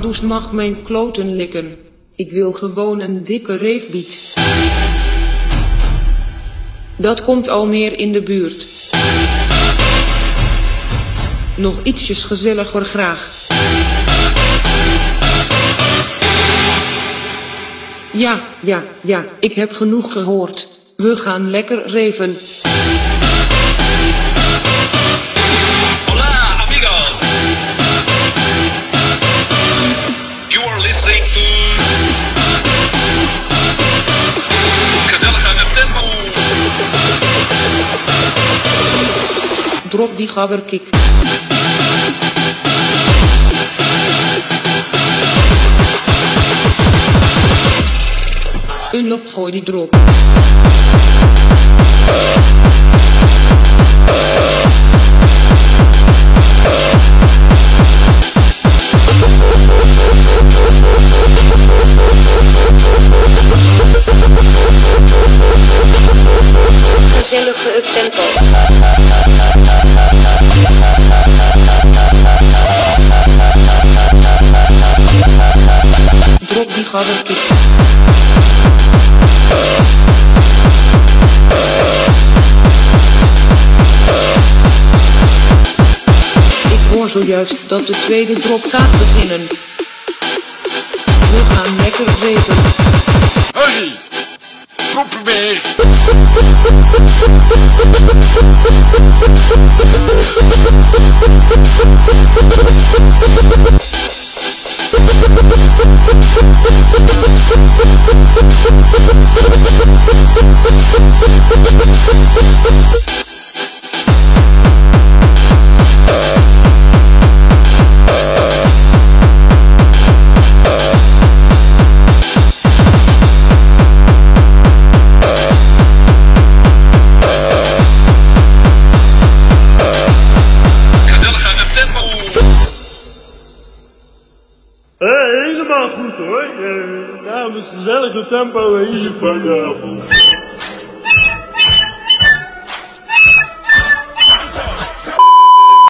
Abdoes mag mijn kloten likken. Ik wil gewoon een dikke reefbiet. Dat komt al meer in de buurt. Nog ietsjes gezelliger graag. Ja, ik heb genoeg gehoord. We gaan lekker reven. Hola, amigos. You are listening to Gezellig aan het tempo. Drop die gabberkik. Unlocked, gooi die drop. Gezellige uptempo. Drop die gabberkik. Ik hoor zojuist dat de tweede drop gaat beginnen. We gaan lekker reven. Hurry! Droppen meer! Helemaal goed hoor. Namens Gezellige Tempo hier vanavond.